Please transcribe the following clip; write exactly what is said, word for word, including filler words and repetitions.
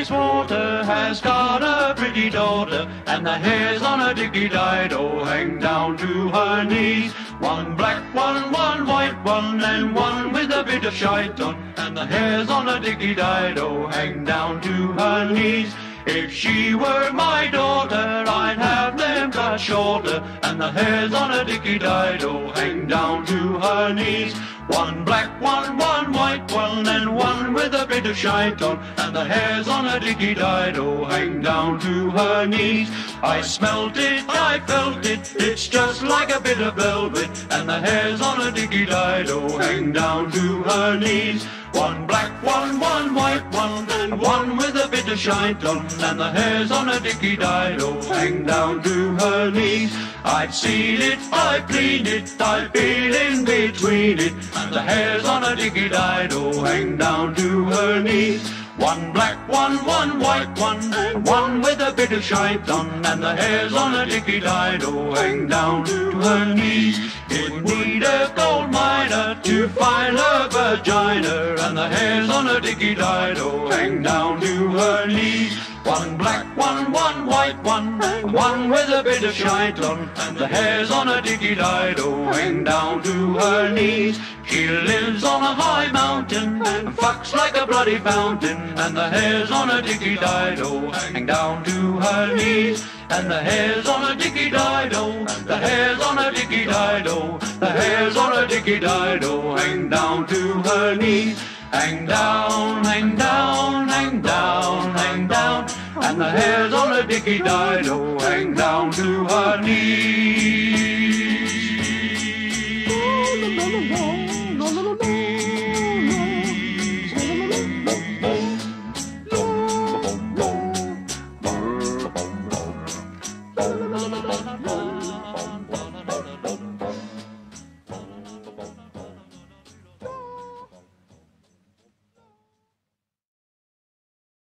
Bayswater has got a pretty daughter, and the hairs on her dicky-dido hang down to her knees. One black one, one white one, and one with a bit of shite on, and the hairs on her dicky-dido hang down to her knees. If she were my daughter, I'd have them cut shorter, and the hairs on her dicky-dido hang down to her knees. One black one, one white one, and one with a bit of shite on, and the hairs on her dicky-dido hang down to her knees. I smelt it, I felt it, it's just like a bit of velvet, and the hairs on her dicky-dido hang down to her knees. One black one, one white one, and one with a bit of shite on, and the hairs on her dicky-dido hang down to her knees. I've seen it, I've cleaned it, I've been in between it, and the hairs on her dicky-dido hang down to her knees. One black one, one white one, one with a bit of shite on, and the hairs on her dicky-dido hang down to her knees. It need a gold miner to find her vagina, and the hairs on her dicky-dido hang down to her knees. One black one, one white one, one with a bit of shite on, and the hairs on her dicky-dido hang down to her knees. She lives on a high mountain, and fucks like a bloody fountain, and the hairs on her dicky-dido hang down to her knees. And the hairs on her dicky-dido, the hairs on her dicky-dido, the hairs on her dicky-dido hang down to her knees. Hang down, hang down, hang down, hang down, and the hairs on her dicky-dido hang down to her knees.